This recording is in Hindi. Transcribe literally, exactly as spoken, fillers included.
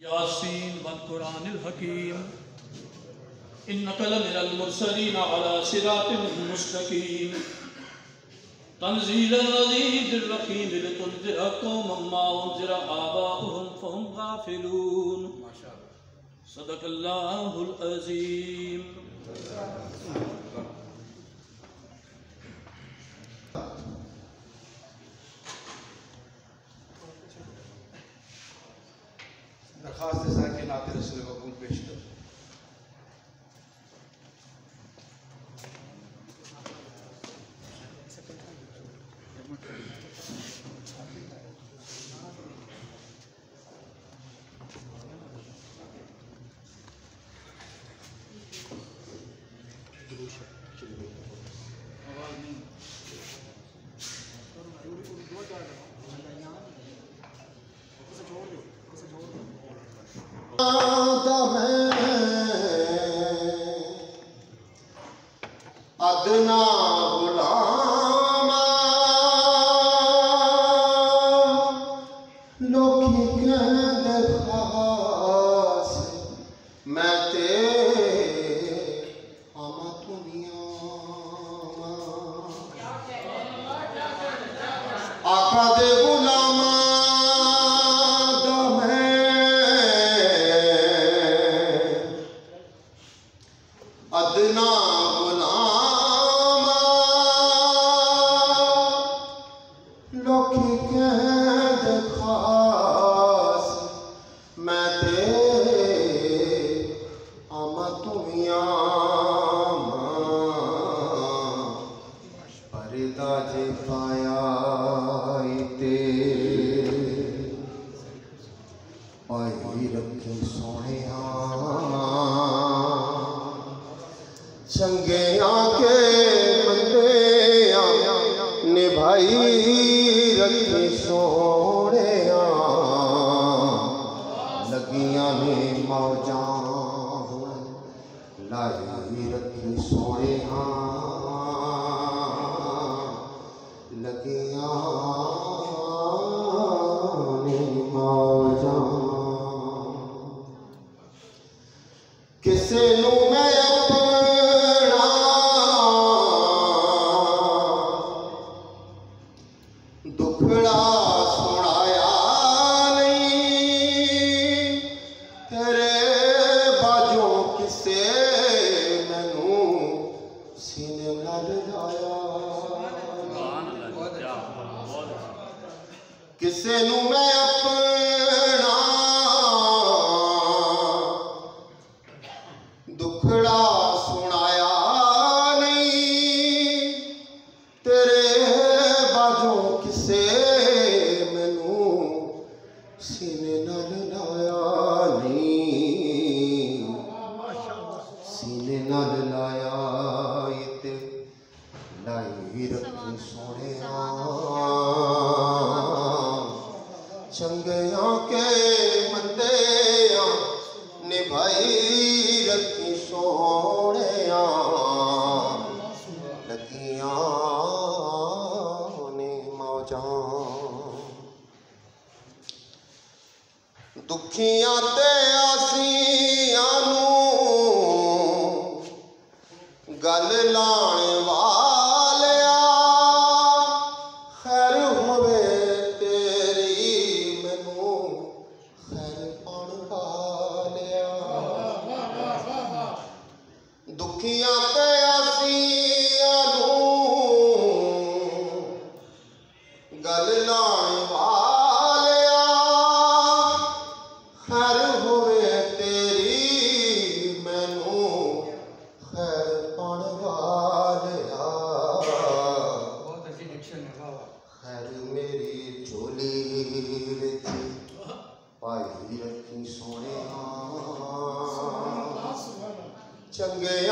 यासीन वल कुरानिल हकीम इन्नका लमिनल मुरसलीन अला सिरातिन मुस्तकीम तंज़ीलुल अज़ीज़िर रहीम लितुनज़िरा कौमन मा उनज़िरा आबाउहुम फहुम गाफिलून। सदक़ल्लाहुल अज़ीम। दरखास्त है कि नाते रसूल हुकूम पेश कर। अदना गुलामा लोकी कहंदे खास मैं ते आमा दुनिया आका दे गुलामा दा मैं अदना लोकी कहंदे खास मैं ते आमा तुमिया परदा जे पाया ते पाई रखे सोने चंगिया के बंदे निभाई रखे सोने लगियां ने मौजा लाई रखी सोने लगियां ने मौजा किसे नू मैं दुखड़ा सुनाया नहीं तेरे बाजों किसे मैनू सीने नाल लाया किसे नू मैं अपना दुखड़ा सुनाया नहीं तेरे बाजों किसे मैनू सीने नाल लाया नहीं सीने नाल लाया ते लाई रखी सोने चंगिया के मंदे निभाई रखी सोने लगियां दुखियां ते आसियां नू गल लाने वालिया खैर होवे तेरी मैनू खैर पाण वालिया दुखियां ते आसियां नू गल लाने वालिया खैर होवे तेरी मैनू खैर पाण वालिया खैर मेरी झोली विच पाई रखी सोने चंगे